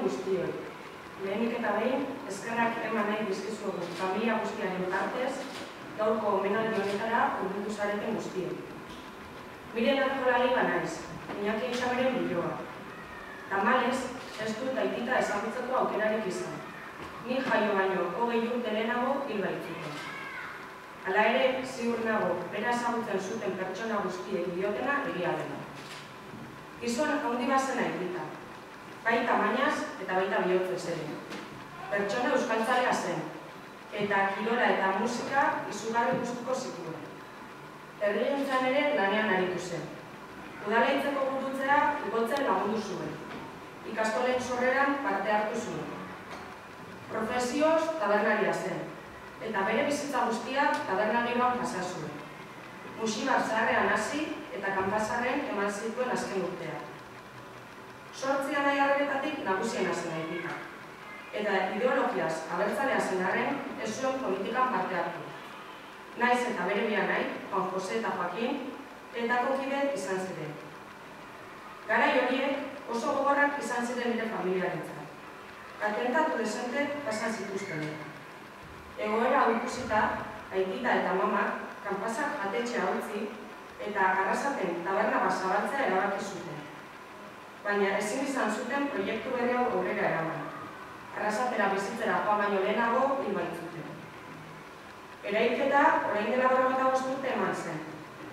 guztioi. Lehenik eta behin, eskerrak eman nahi dizkizuegu familia guztiaren partez, gaurko omenaldi honetara hurbildu zareten guztioi. Miren Arjolari banaiz, Iñaki Etxaberen biloa. Tamalez, ez dut aitita ezagutzeko aukerarik izan. Ni jaio baino 20 urte lehenago hil baitzuten. Hala ere, ziur nago, bera ezagutzen zuten pertsona guztiek diotena egia dela. Gizon handi bazen aitita, bai tamainaz eta baita bihotzez ere. Pertsona euskaltzalea zen, eta kirola eta musika izugarri gustuko zituen. Herrigintzan ere lanean aritu zen. Udaleintzeko burutzea igotzen lagundu zuen. Ikastolen sorreran parte hartu zuen. Profesioz tabernaria zen, eta bere bizitza guztia tabernagiroan pasa zuen. Musibar zaharrean hasi eta kanpasarren eman zituen azken urtea. 8 anai-arrebetatik nagusiena zen aitika. Eta ideologiaz abertzalea zen arren ez zuen politikan parte hartu. Naiz eta bere bi anai, Juan Jose eta Joaquin, etako kide izan ziren. Garai horiek oso gogorrak izan ziren nire familiarentzat. Atentatu dezente pasan zituzten. Egoera hau ikusita, aitita eta mama, kanpasak jatetxea utzi eta Arrasaten taberna bat zabaltzea erabaki zuten. Baina ezin izan zuten proiektu berri hau aurrera eraman. Arrasatera bizitzera joan baino lehenago hil baitzuten. Erailketa orain dela 45 urte eman zen.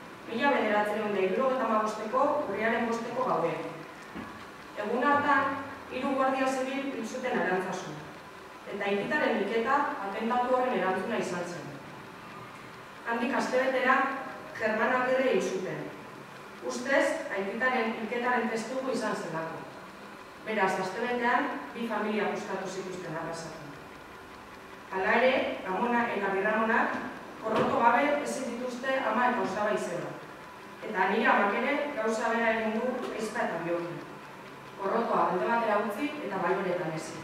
1975ko urriaren 5ko gauean. Egun hartan, 3 guardia zibil hil zuten Arantzazu. Eta aititaren hilketa atentatu horren erantzuna izan zen. Handik astebetera, Germanak ere hil zuten. Ustez, aititaren hilketaren testugu izan zelako. Beraz, astebetean, 2 familia gustatu zituzten Arrasaten. Hala ere, Amona eta Birramonak, porroto gabe ezin dituzte ama eta osaba izeba. Eta nire amak ere, gauza bera egin du eizpa eta biokin. Porrotoa alde batera utzi eta balberetan ezin.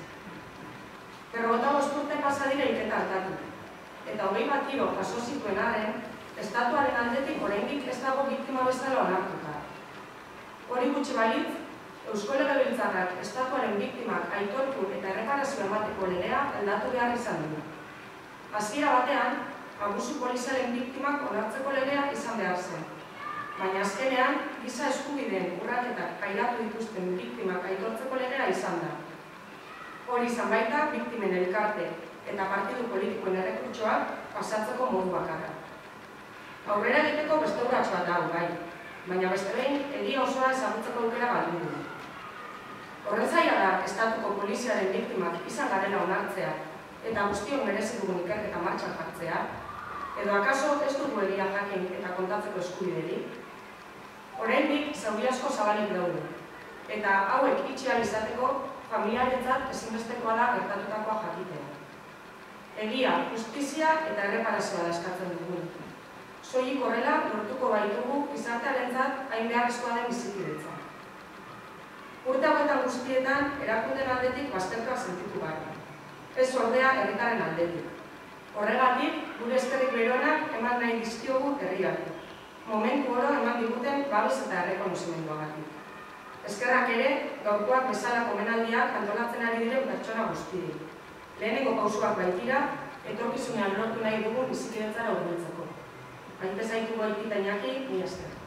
45 urte pasa dira hilketa hartatu. Eta 21 tiro jaso zituen arren, estatuaren aldetik oraindik ez dago biktima bezala onartuta. Hori gutxi balitz, Eusko Legebiltzarrak estatuaren biktimak aitortu eta erreparazio emateko legea aldatu behar izan du. Hasiera batean, abusu polizialen biktimak onartzeko legea izan behar zen. Baina azkenean, giza eskubideen urraketak pairatu dituzten biktimak aitortzeko legea izan da. Hori izan baita biktimen elkarte eta partidu politikoen errekurtsoak pasatzeko modu bakarra. Aurrera egiteko beste urrats bat dago, bai, baina beste behin egia osoa ezagutzeko aukera galdu du. Horren zaila da estatuko poliziaren biktimak izan garela onartzea eta guztion merezi dugun ikerketa martxan jartzea, edo akaso ez dugu egia jakin eta kontatzeko eskubiderik. Oraindik zauri asko zabalik daude, eta hauek itxi ahal izateko familiarentzat ezinbestekoa da gertatutakoa jakitea. Egia, justizia eta erreparazioa da eskatzen dugu. Soilik horrela lortuko baitugu gizartearentzat hain beharrezkoa den bizikidetza. Urte hauetan guztietan erakundeen aldetik baztertuak sentitu gara. Ez ordea herritarren aldetik. Horregatik, gure eskerrik beronak eman nahi dizkiogu herriari. Momentu oro eman diguten babes eta errekonozimenduagatik. Eskerrak ere, gaurkoak bezala omenaldiak antolatzen ari diren pertsona guztiei. Lehenengo pausuak baitira, etorkizunean lortu nahi dugu bizikidetzara hurbiltzeko. Aite zaitu Aitita Iñaki, mila esker.